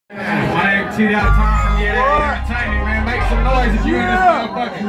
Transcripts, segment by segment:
T.I. time from Get That Entertainment, man. Make some noise if you in this motherfucker.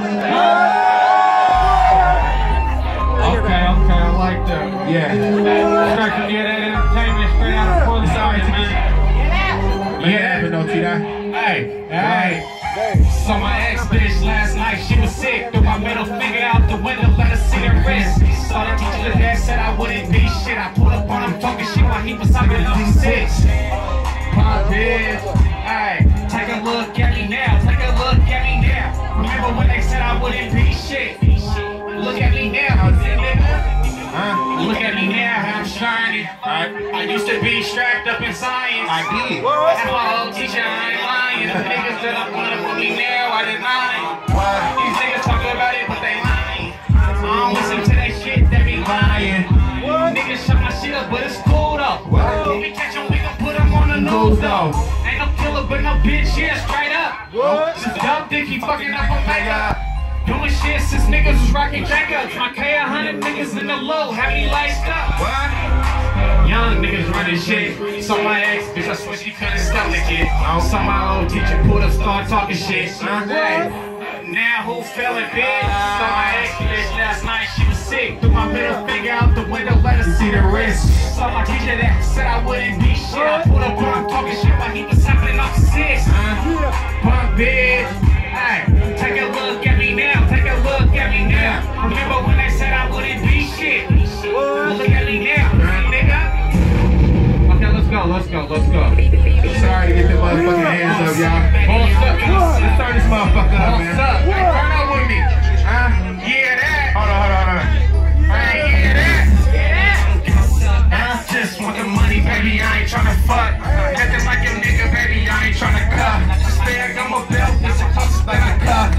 Okay, I like that. Yeah. Straight from Get That Entertainment, straight out of Portland, sorry, man. Yeah, but no T.I. Hey. Saw my ex bitch last night, she was sick. Threw my middle finger out the window, let her see her wrist. Saw the teacher that said I wouldn't be shit. I pulled up on him talking shit while he was talking on 6. Pop bitch. Hey, take a look at me now, Remember when they said I wouldn't be shit? Look at me now, Look at me now, how I'm shining. I used to be strapped up in science. I did. That's my old teacher, I ain't lying. The niggas that I wanna put me now, I deny. These niggas talk about it, but they lying. I don't listen to that shit, they be lying. Niggas shut my shit up, but it's cool though. If we catch them, we gon' put them on the news though. Ain't no killer, but no bitch, yeah, straight up. This dumb dick, he fucking up on makeup. Doing shit since niggas was rocking Jacobs. My K100 niggas in the low, have me laced up. Young niggas running shit. Saw my ex, bitch, I swear she couldn't stomach it. Saw my old teacher pulled up, start talking shit. Now who feeling bitch? Saw my ex bitch last night, she was sick. Threw my middle finger out the window, let her see the wrist. Saw my teacher that said I wouldn't be shit. I pulled up on him talking shit while he was hopping off 6. Punk bitch. Hey, take a look at me now, Remember when they said I wouldn't be shit? Look at me now, nigga. Okay, let's go. Sorry to get the motherfucking hands up, y'all. Let's turn this motherfucker up, man. Hey, turn up with me. Yeah, that. Hold on. Hey, yeah, that. I just want the money, baby, I ain't tryna fuck. Nothing like a nigga, baby, I ain't tryna cut. Just stay, I'm a belt, it's a closest thing I cut.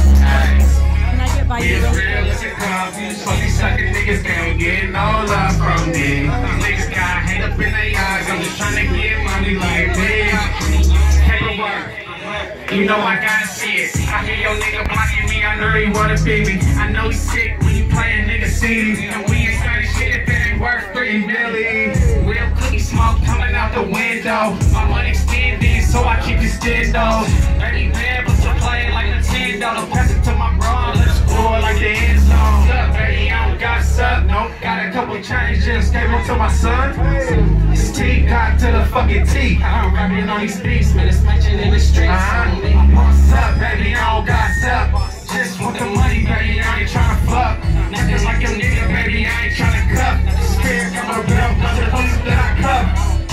It's real as it comes. So these suckin' niggas can't get no love from me. These niggas got hate up in their eyes. I'm just tryna get money like this. Paperwork. You know I gotta see it. I hear your nigga blocking me. I know he wanna be me. I know he's sick when you playin' nigga CDs. And we ain't starting shit if it ain't worth 3 million. Real cookie smoke coming out the window. My money extended, so I keep it stendo. Baby bad, but still playing like Nintendo. Don't pass it to my bro. Let's score like the end zone. What's up, baby? I don't got suck. Nope. Got a couple changes, just gave them to my son. His T got to the fucking T. I'm rapping on these beats, man. It's mentioned in the streets. What's up, baby? I don't got suck. Just want the money, baby. I ain't tryna fuck. Nothing like your nigga, baby. I ain't tryna cup. Scared, got my belt, got the police that I cup.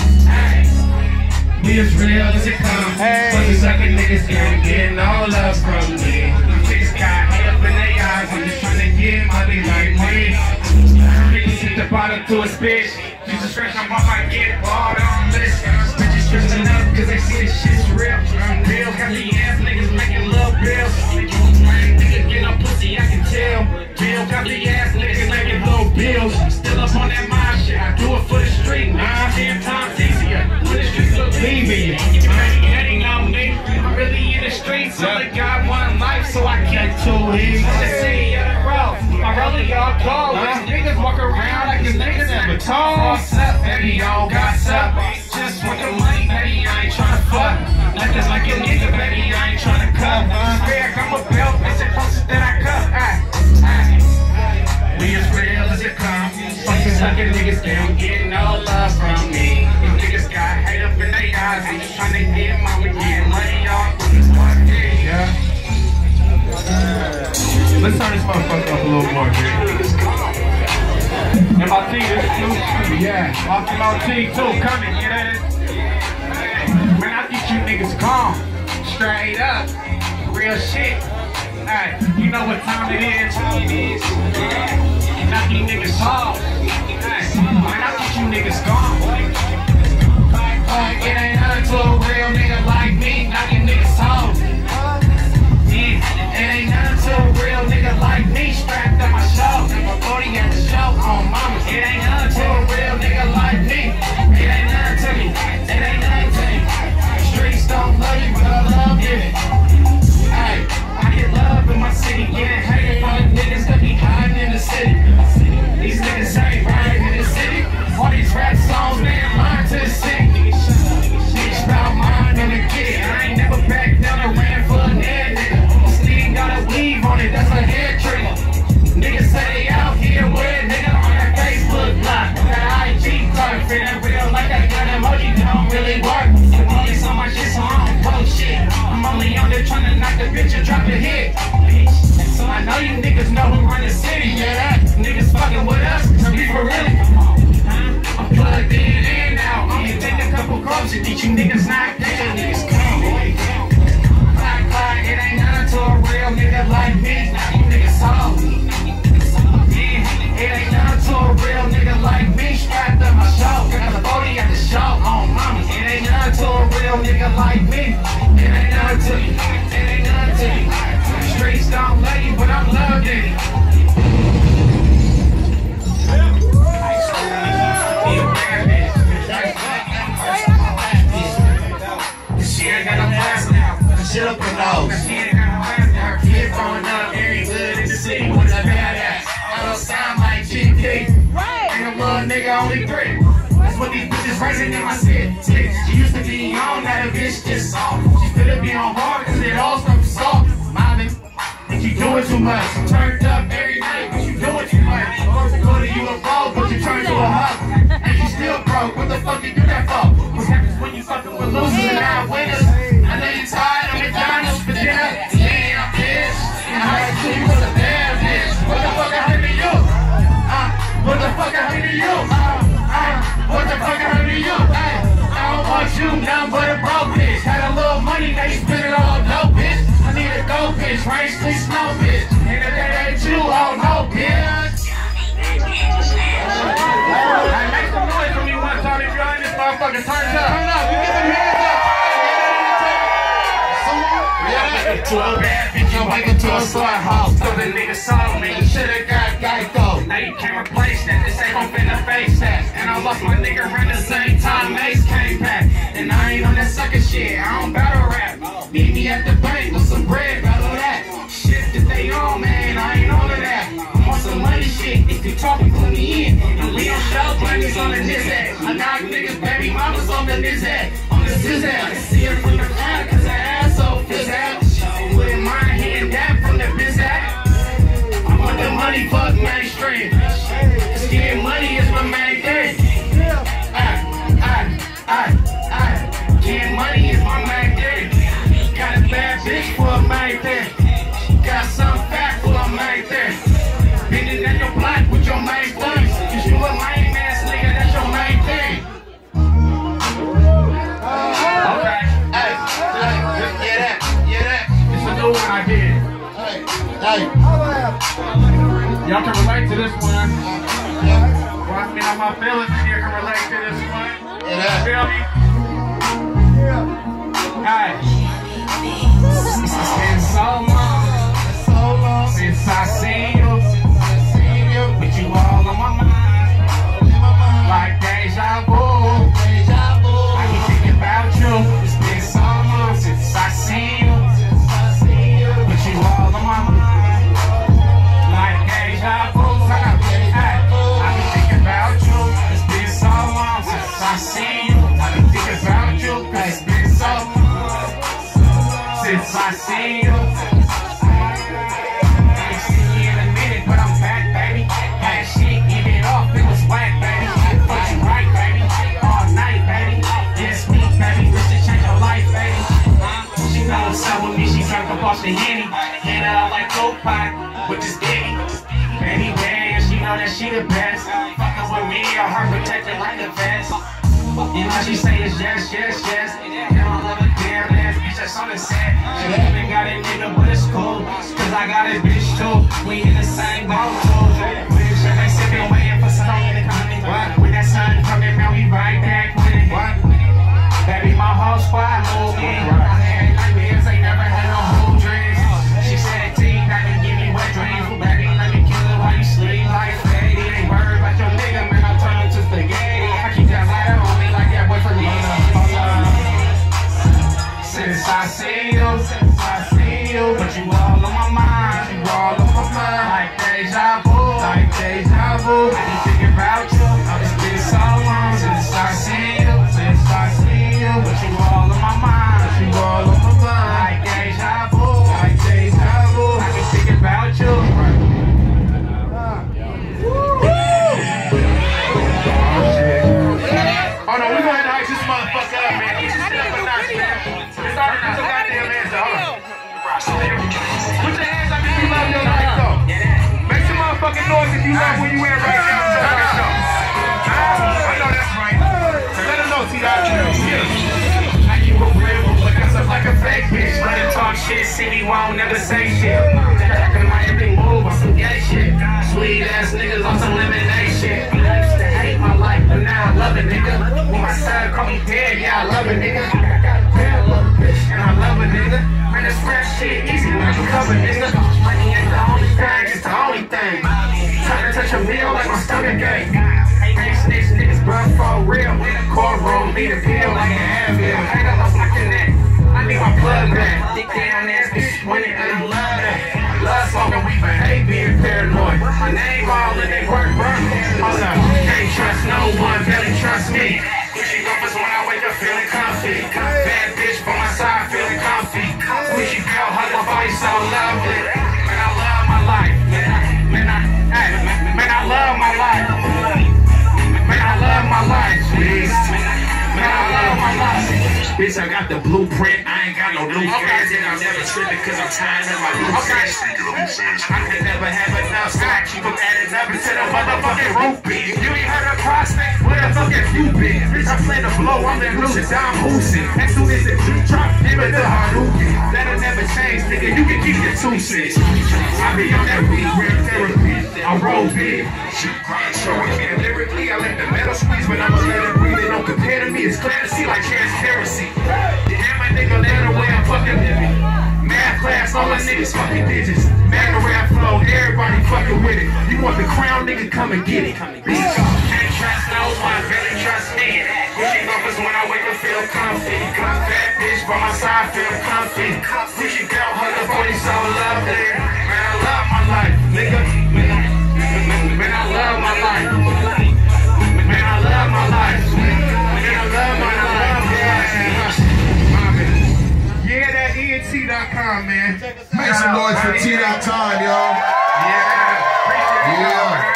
We as real as it comes. So these suckin' niggas can't get no love from me. Niggas got hate up in their eyes. I'm just tryna get money like me. Niggas hit the bottom to a bitch. Jesus Christ, I'm off, I get bought on this. Bitches stressing up cause they see this shit's real. Bill got the ass niggas making love bills. Niggas get no pussy, I can tell. Bill got the ass niggas making low bills. Still up on that mind shit, I do it for the street. 10 times easier when the streets look leaving. Hating on me, I'm really in the streets. Only got one life, so I can't too easy. The city of the road, my roller y'all cold. Niggas walk around like the niggas never told. What's up, baby, y'all got up. Just want the money, baby, I ain't tryna fuck. Nothing like a nigga, baby, I ain't tryna cut. Spare, I'm a belt, it's the closest that I cut. We as real as it comes. Fucking suckin' niggas can't get no love from me. These niggas got hate up in their eyes. I'm just tryna get money, y'all. Yeah. Let's turn this motherfucker up a little more, dude. MLT, this too. Yeah, off MLT too, coming, you know. Man, I get you niggas calm, straight up, real shit. Hey, you know what time it is? Knock you niggas off. Hey, man, I get you niggas gone. It ain't nothing to a real nigga like me. Knock you niggas off. It ain't nothing to a real nigga like me. Strapped on my show, 40 at the show on mama. It ain't nothing to a real nigga like me. It ain't nothing to me. It ain't nothing to me. Streets don't love you, but I love you. Hey, I get love in my city. Getting hated by the niggas that be hiding in the city. These niggas ain't riding in the city. All these rap songs, man, lying to the city. niggas not dead, niggas come, boy. Clock, it ain't nothing to a real nigga like me. You niggas saw me. Yeah, it ain't nothing to a real nigga like me. Strapped up my show, got the 40 at the show. On mama, it ain't nothing to a real nigga like me. It ain't nothing to me. It ain't nothing to me. The streets don't love you, but I'm loved in it. Shit up her nose. She ain't got no ass now. Her kid throwing up every hood in the city with a badass. I don't sound like GP. And a little nigga only 3. That's what these bitches raising in my city. She used to be on that a bitch just soft. She finna be on hard cause it all starts to soft. Mobbing, and you doing too much. Turned up every night, but you doing too much. Go to you a bro, but you turn to a hub. And you still broke. What the fuck you do that for? What happens when you fucking with losers and not winners? I know you tired of McDonald's for dinner. Damn, bitch. And I heard you was a damn bitch. What the fuck I heard to you? What the fuck I heard to you? What the fuck I heard to you? I don't want you, nothing but a broke bitch. Had a little money, now you spend it all dope, bitch. I need a dope bitch, rain, sleep, snow, bitch. And if that ain't you, oh no, bitch. Hey, make some noise for me one time if you're in this motherfucker. Turn up. Turn up. You get them hands up. To a bad bitch, you wake up to a slaughter house. So the nigga saw me, shoulda got Geico. Now you can't replace that, this ain't gon' finna face that. And I lost my nigga around the same time Mace came back. And I ain't on that sucker shit, I don't battle rap. Meet me at the bank with some bread, battle that. Shit that they on, man, I ain't on to that. I'm on some money shit, if you talking, put me in. And we don't show bunnies on the Nizak. I knock niggas, baby mamas on the Nizak. On the Zizak, I see her from the front, cause her asshole fizz out. With my hand down from the Bizak. I want the money, fuck mainstream. Cause getting money is my main thing. Getting money is my main thing. Got a bad bitch for a main thing. Got some fat for a main thing. Bending at your block with your main thing. Cause you a lame ass nigga, that's your main thing. Okay. Yeah, that. It's a new one I did. Hey. Y'all can relate to this one. Well, I mean, all my feelings in here can relate to this one. Yeah. Feel me? Hey. It's been so long since I seen you. But you all on my mind. Like deja vu. I keep thinking about you. It's been so long since I seen you. But you all on my mind. Like deja vu. I be thinking about you. It's been so long since I seen you. I be thinking about you. It's been so long since I seen you. I ain't seen you in a minute, but I'm back, baby. Had shit, give it off, it was whack, baby. Put you right, baby. All night, baby. Yes, me, baby. This should change your life, baby. She know what's up with me, she drank up off the Henny. Hit her like coke pot, which is Diddy. Baby, baby, she know that she the best. Fucking with me, or her protected like a vest. You know she say it's yes, yes, yes. And I love a damn ass bitch that's on the set. She even got a nigga, but it's cool. Cause I got a bitch too. We in the same boat too. Bitch, they sippin', waiting for something to come in. When that sun coming, man, we right back with it. Baby, my whole squad moving. I had nightmares, ain't never had no whole dreams. She said, T, that can give me wet dreams. Baby, let me kill it while you sleep like Freddy. Ain't worried about your nigga, man, I'll turn him to spaghetti. I keep that lighter on me like that boy for me. Since I see you, but you all on my mind, you all on my mind. Like deja vu. I be thinking about you. It's been so long since I see you, but you all on my mind, Like deja vu. I be thinking about you. Oh no, we gonna have to ice this motherfucker up, man. Get your shit up a notch, man. It's already not so goddamn answer. Hold on. Put your hands up if you love your life, though. Make some motherfucking noise if you love where you at right now. I know that's right. Let them know, T.I. a nigga. When my son call me dead, yeah, I love a nigga. I got a bad little bitch, and I love a nigga. Man, this rap shit easy when you cover, nigga. Money ain't the only thing, it's the only thing. Trying to touch a meal like my stomach ache. Ain't snitch niggas, bro, for real. Cornrow, need a pill like an Advil. I got lost my connect. I need my plug back. Dick down ass bitch, money, and I love that. Love smoking, we behave being paranoid. My name all in they work, bro. Hold up, can't trust no one, barely trust me. Pushy bumpers when I wake up feeling comfy. Bad bitch by my side feeling comfy. Pushy girl, hug her body so lovely. Man, I love my life. Man, I love my life. Man, I love my life, please. Man, I love my life. Bitch, I got the blueprint. I ain't got no new friends, and I'm never tripping because I'm tired of my loose ends. I can never have enough, so I keep them adding up until the motherfucking roof beat. You ain't heard of prospect? Where the fuck have you been? Bitch, I plan to blow, I'm in Lucian, I'm Houston. As soon as the beat drop, give it to Haruki. That'll never change, nigga, you can keep your 2 cents. I be on that weed, rare therapy. I roll big, shit grind, show again. Lyrically, I let the metal squeeze, but I'ma let it breathe. They don't compare to me, it's clear to see like transparency. Damn, my nigga, let the way I'm fucking living. Math class, all the niggas fucking digits. Mega rap flow, everybody fucking with it. You want the crown, nigga, come and get it. Bitch, can't trust no one, really trust me. Pushing bumpers when I wake up, feel comfy. Bad bitch by my side, feel comfy. Pushy girl, hug her body so lovely. Man, I love my life, nigga. Man, I love my life. Man, I love my life. Man, I love my life. Yeah, that ENT.com, man. Make some noise for T.time, y'all. Yeah.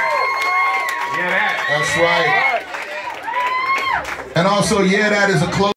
Yeah. That's right. And also, yeah, that is a close.